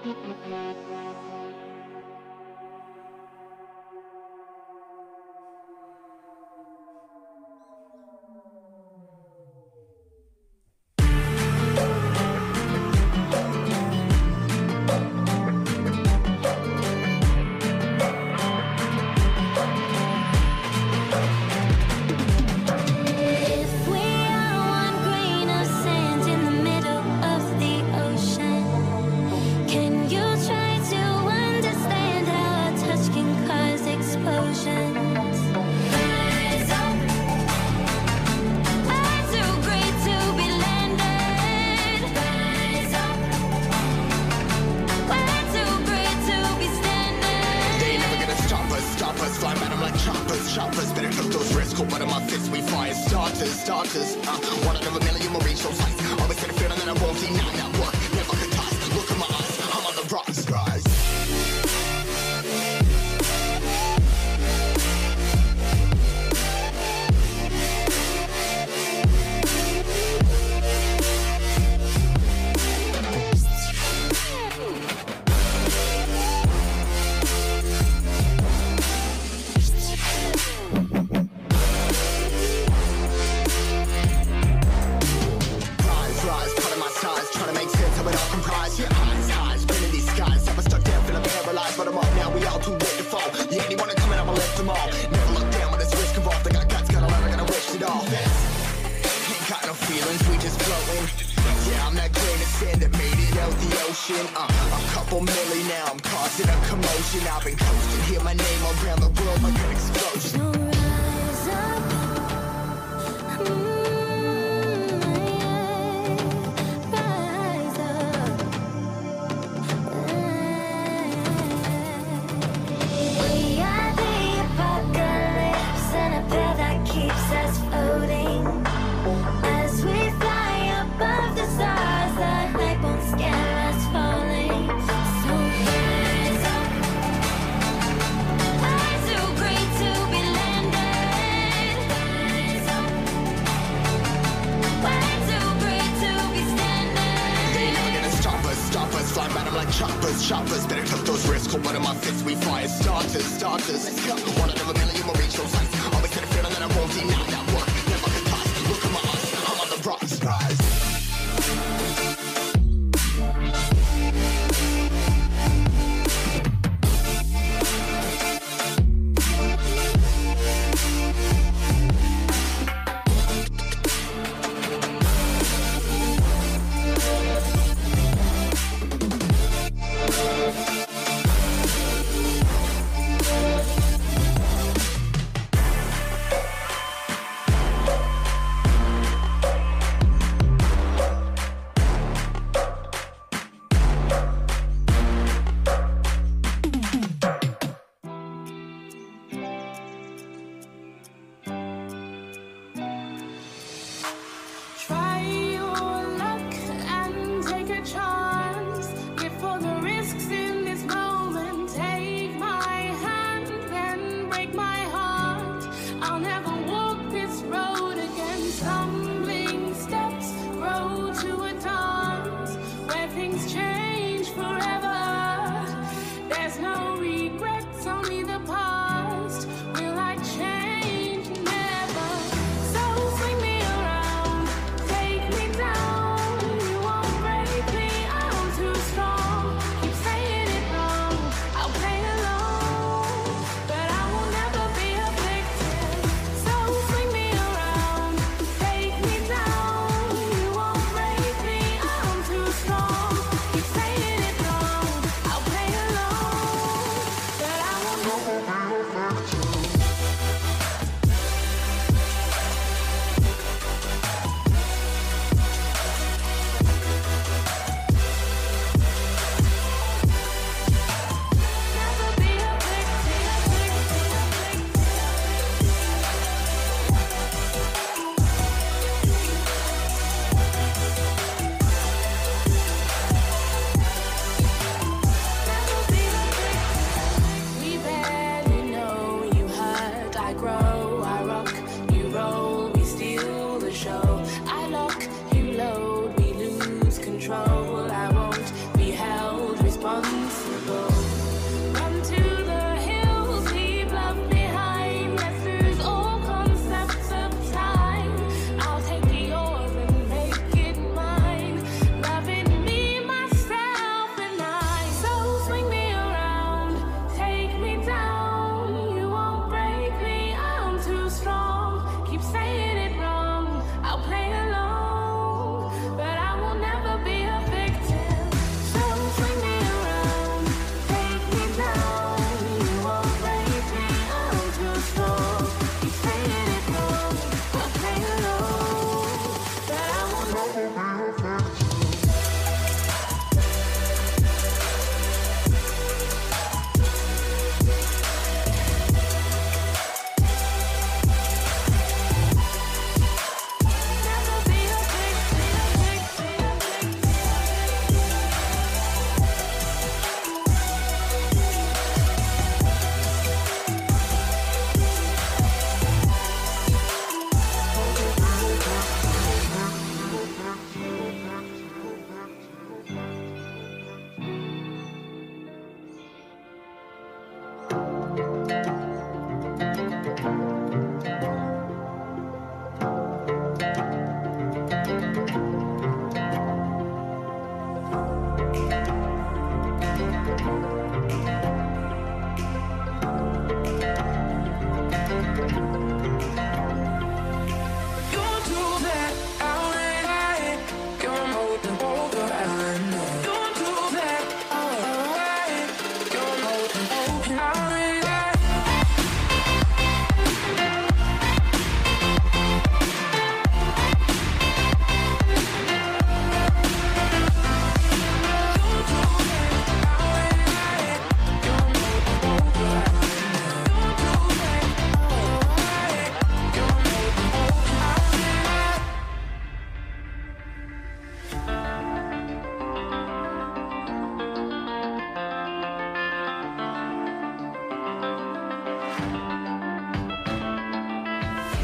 Choppers, better took those risks. Cold blood in my fists, we fire starters. One out of a million will reach those heights. Always had a feeling that I won't deny that work. Never could toss. Look in my eyes, I'm on the rocks, rise. A couple milli now, I'm causing a commotion. I've been coasting, hear my name around the world like an explosion. So rise up, rise up. We are the apocalypse, and a pair that keeps us floating. As we fly above the stars, the night won't scare us falling. So rise up. I'm too great to be landed. Rise up. Way too great to be standing. They never gonna stop us. Fly by them like choppers. Better took those risks. Cold blood in my fists, we fire starters. Let's go. One out of a million will reach those heights. Always had a feeling that I won't deny that work. Never could toss. Look in my eyes, I'm on the rocks, rise. Take me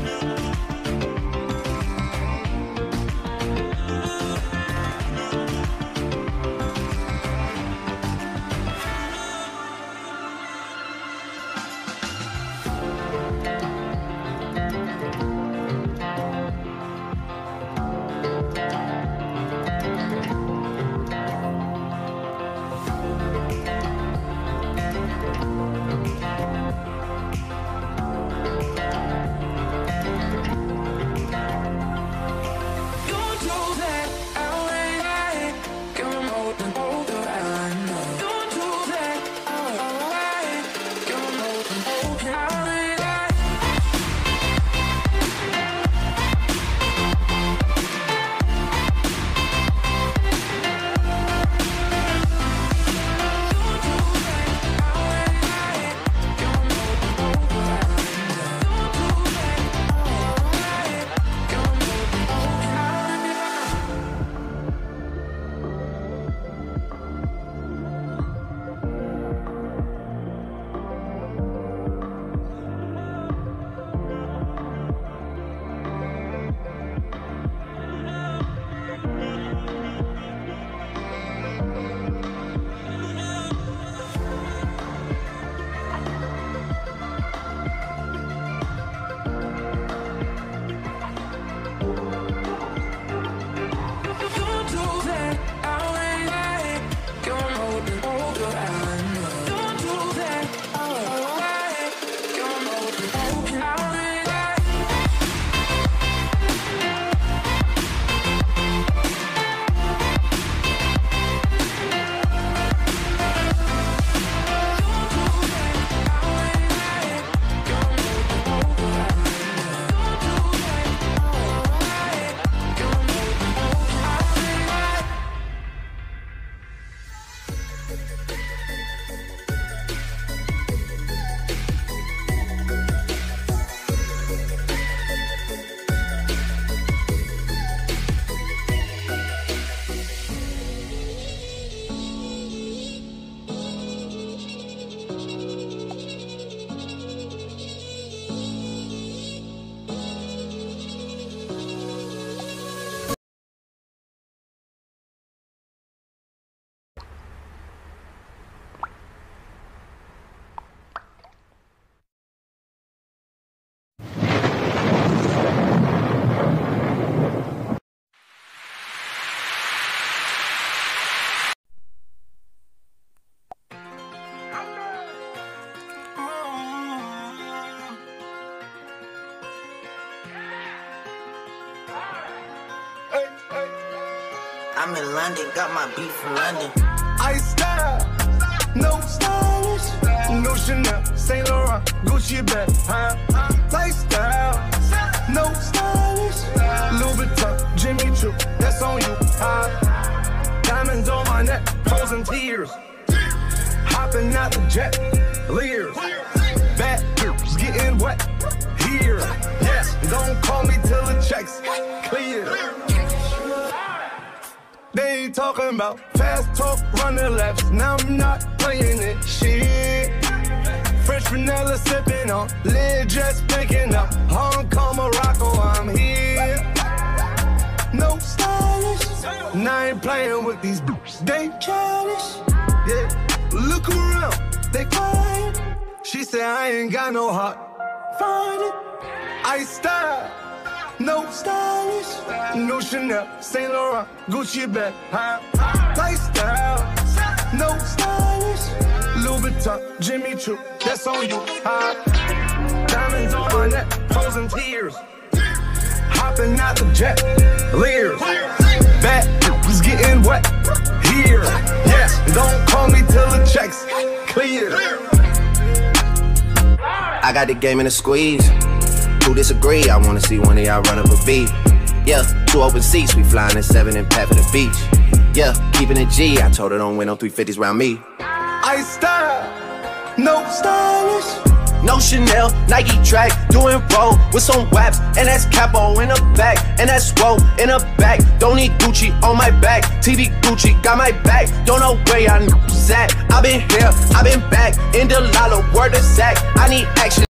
I'm in London, got my beat from London. I style, no stylish, no Chanel, Saint Laurent, Gucci bag, lifestyle, no stylish, Louis Vuitton, Jimmy Choo, that's on you, diamonds on my neck, frozen tears, hopping out the jet, Lears, bad girls getting wet, here, yes, don't call me till the checks clear. They ain't talking about fast talk, running laps. Now I'm not playing it, shit. Fresh vanilla sipping on, lid just picking up. Hong Kong, Morocco, I'm here. No stylish, and I ain't playing with these boots. They childish, yeah. Look around, they quiet. She said I ain't got no heart, find it. I style. No stylish, no Chanel, Saint Laurent, Gucci bag, lifestyle, no stylish, Louis Vuitton, Jimmy Choo, that's on you, diamonds on my neck, frozen tears, hopping out the jet, Lears, bad was getting wet, here, yes, don't call me till the checks clear. I got the game in a squeeze. Who disagree? I wanna see one of y'all run up a beat. Yeah, 2 open seats, we flying in 7 and pat for the beach. Yeah, keeping it G, I told her don't win no 350s round me. I style, no stylish, no Chanel, Nike track, doing roll with some waps, and that's capo in the back, and that's roll in the back. Don't need Gucci on my back, TV Gucci got my back. Don't know where y'all at. I been here, I been back, in the lala, word of Zach. I need action.